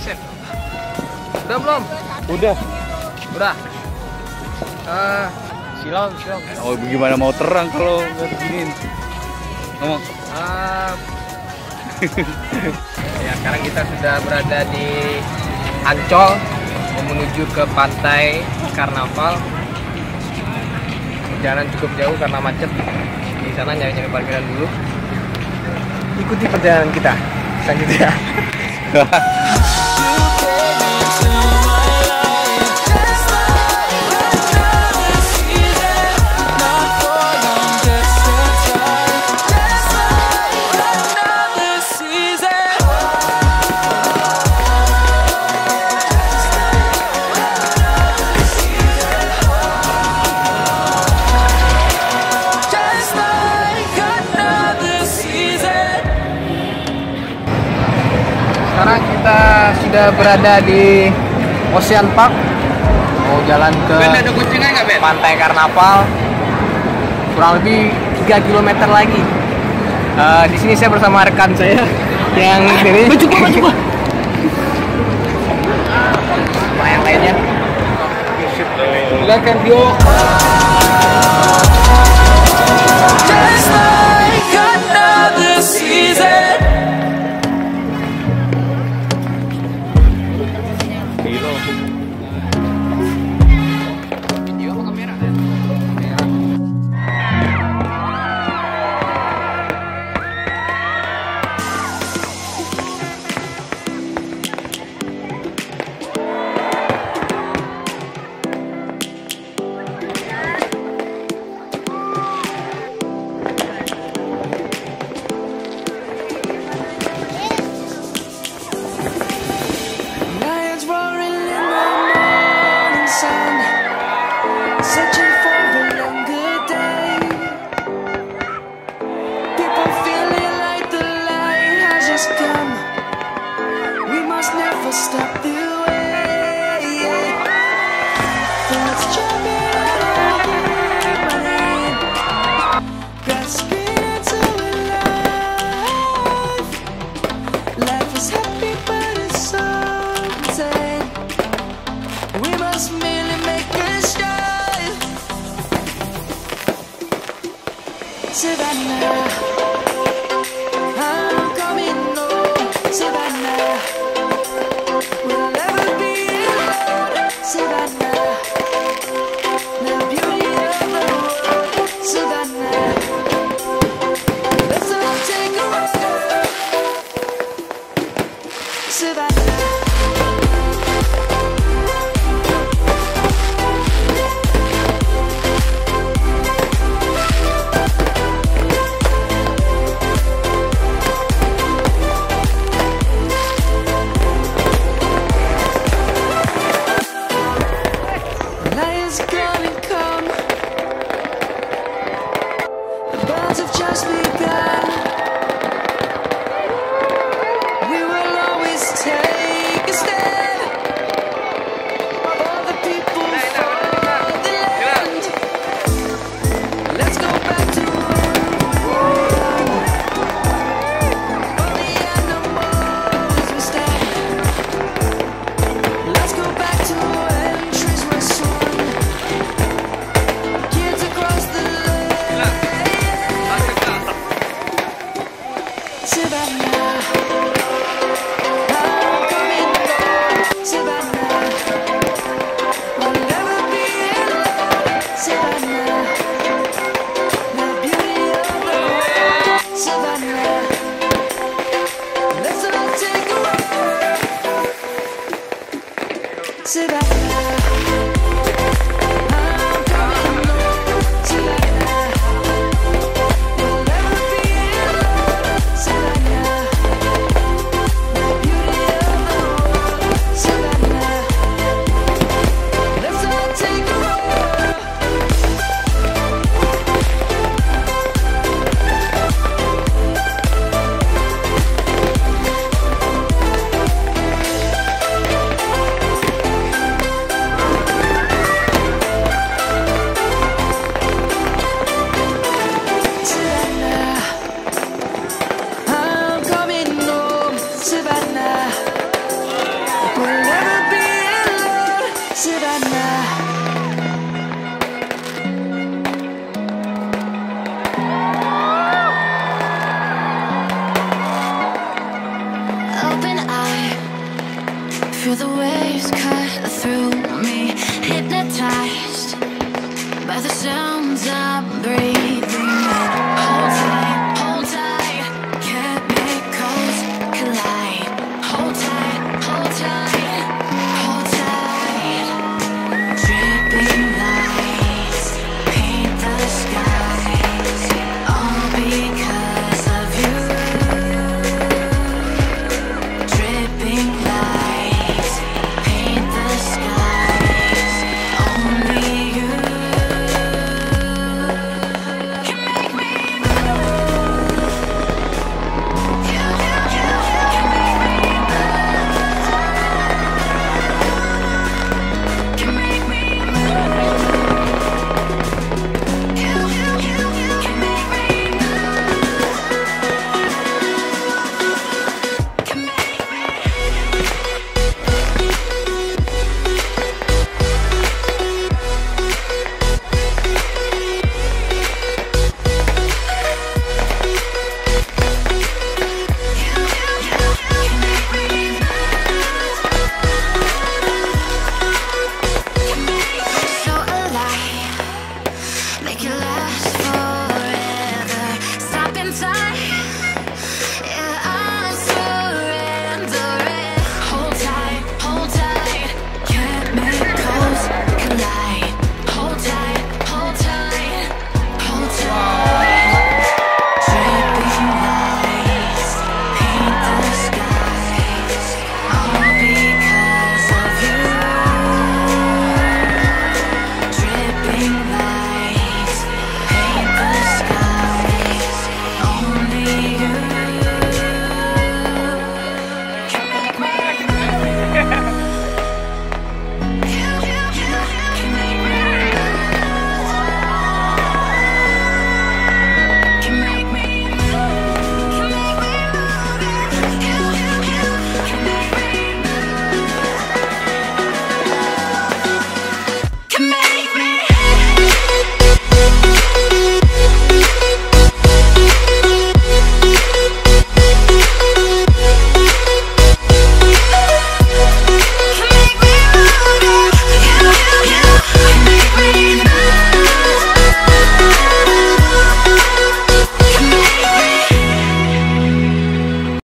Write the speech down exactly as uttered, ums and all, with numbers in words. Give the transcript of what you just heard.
persen. Udah belum? Udah. Udah. Uh, silau, silau. Oh, gimana mau terang kalau nggak beginiin? Ngomong. Uh, ya, sekarang kita sudah berada di Ancol, menuju ke pantai Karnaval. Jalan cukup jauh karena macet. Di sana nyari-nyari parkiran dulu. Ikuti perjalanan kita selanjutnya. Sekarang kita sudah berada di Ocean Park, mau jalan ke pantai Karnaval, kurang lebih tiga kilometer lagi. Uh, di sini saya bersama rekan saya yang ini. Coba, coba. Sama yang lainnya. Silakan Dio. Just like another season. Savannah, I'm coming home. Savannah, we'll never be alone. Savannah, the beauty of the world. Savannah, let's all take a ride. Savannah. Just begun. We will always take a stand for the people, for the land. Let's go back to where we were. For the animals we stand. Let's go back to when trees were sown. Kids across the land. Savannah, I'm coming home. Savannah, we'll never be alone. Savannah, the beauty of the world. Savannah, let's all take a ride. Savannah, I'm coming home. Savannah, we'll never be alone. Savannah, the beauty of the world. Savannah, let's all take a ride. Feel the waves cut through me, hypnotized by the sounds I'm breathing.